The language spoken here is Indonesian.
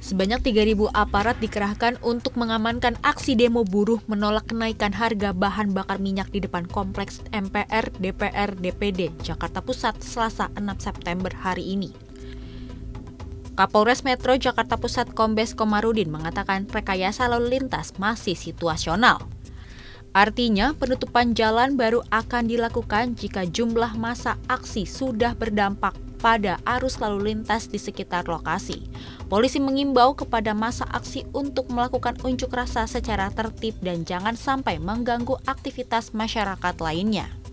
Sebanyak 3.000 aparat dikerahkan untuk mengamankan aksi demo buruh menolak kenaikan harga bahan bakar minyak di depan Kompleks MPR, DPR, DPD, Jakarta Pusat, Selasa 6 September hari ini. Kapolres Metro Jakarta Pusat Kombes Komarudin mengatakan rekayasa lalu lintas masih situasional. Artinya, penutupan jalan baru akan dilakukan jika jumlah massa aksi sudah berdampak pada arus lalu lintas di sekitar lokasi. Polisi mengimbau kepada massa aksi untuk melakukan unjuk rasa secara tertib dan jangan sampai mengganggu aktivitas masyarakat lainnya.